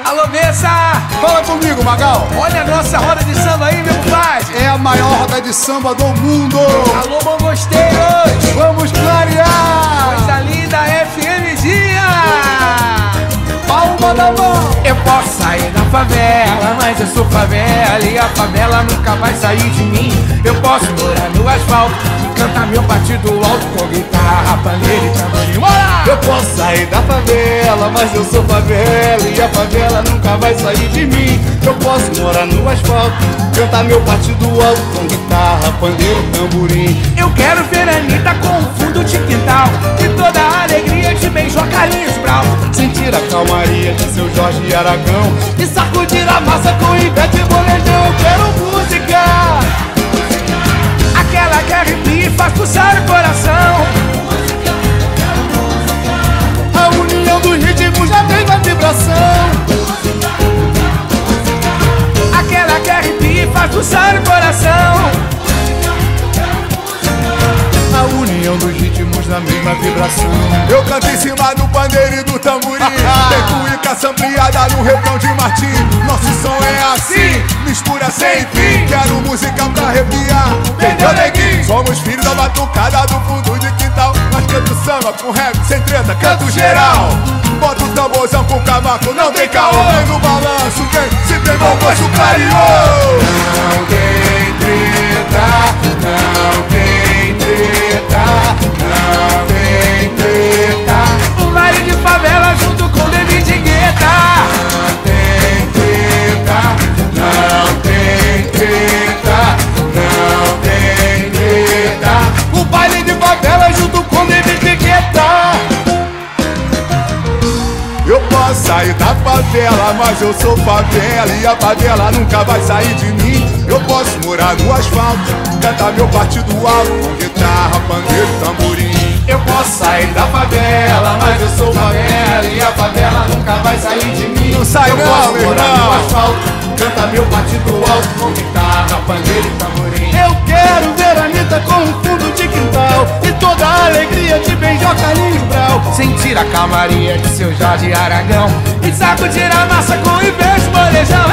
Alô, Bessa! Fala comigo, Magal. Olha a nossa roda de samba aí, meu compadre. É a maior roda de samba do mundo. Alô, bombosteiros! Vamos clarear. Coisa linda, FM Dia! Palma da mão. Eu posso sair da favela, mas eu sou favela e a favela nunca vai sair de mim. Eu posso morar no asfalto e cantar meu partido alto com guitarra, pandeira e tamborim. Bora! Eu posso sair da favela, mas eu sou favela e a favela nunca vai sair de mim. Eu posso morar no asfalto, cantar meu partido alto com guitarra, pandeiro, tamborim. Eu quero ver a Anitta com o fundo de quintal e toda a alegria de beijar Carlinhos Brau. Sentir a calmaria de seu Jorge Aragão e sacudir a massa com Ivete Bolejão. Eu quero música, aquela que arrepia e faz pulsar o coração. a união dos ritmos na mesma vibração. Aquela que arrepia e faz pulsar o coração. A união dos ritmos na mesma vibração. Eu canto em cima do pandeiro e do tamborim. Tem cuíca sampleada no refrão de Martim. Nosso som é assim, mistura sem fim. Quero música pra arrepiar, entendeu, neguinho? Somos filhos da batucada do fundo de quintal. Nós canto samba com rap, sem treta, canto geral. Bota o tamborzão com cavaco, não tem caô. Vem no balanço, vem, se tem bom gosto, clareou. Não tem treta, não tem treta, não tem treta. O baile de favela junto com David Guetta. Não tem treta, não tem treta, não tem treta. O baile de favela junto com David Guetta. Eu posso sair da favela, mas eu sou favela e a favela nunca vai sair de mim. Eu posso morar no asfalto, cantar meu partido alto com guitarra, pandeiro, tamborim. Eu posso sair da favela, mas eu sou favela e a favela nunca vai sair de mim. Não sai eu não, posso meu morar no irmão. asfalto, cantar meu partido alto com guitarra, pandeiro e tamborim. Eu quero ver a Anitta com um fundo de quintal e toda a alegria de beijar Carlinhos Brau. Sentir a calmaria de seu Jorge Aragão e sacudir a massa com Ivete Bolejão.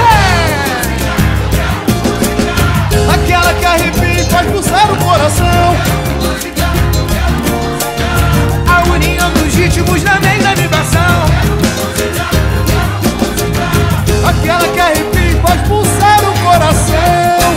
Aquela que arrepia e faz pulsar o coração. A união dos ritmos na mesma vibração. Aquela que arrepia e faz pulsar o coração.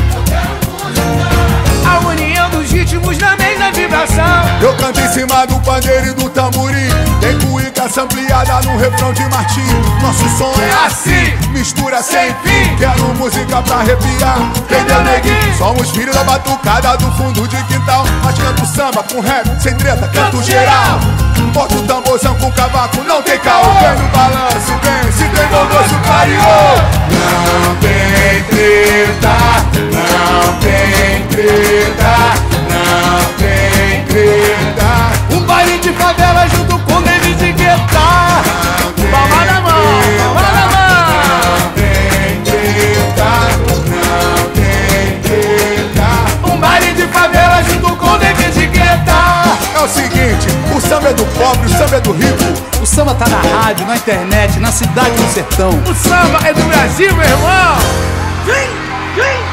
A união dos ritmos na mesma vibração. Eu canto em cima do pandeiro e do tamborim. Tem cuíca sampleada no refrão de Martim. Nosso som é assim, mistura sem fim. Quero música pra arrepiar, entendeu, neguinho? Somos filhos da batucada do fundo de quintal. Nós canto samba com rap, sem treta, canto geral. Bota o tamborzão com cavaco, não tem caô. Vem no balanço, vem, se tem bom gosto, clareou. Não tem treta, não tem treta, não tem treta. Um baile de favela junto com David Guetta. Palma na mão, palma na mão. Não tem treta, não tem treta. Um baile de favela junto com David Guetta. É o seguinte, o samba é do pobre, o samba é do rico. O samba tá na rádio, na internet, na cidade, no sertão. O samba é do Brasil, meu irmão. Vem, vem.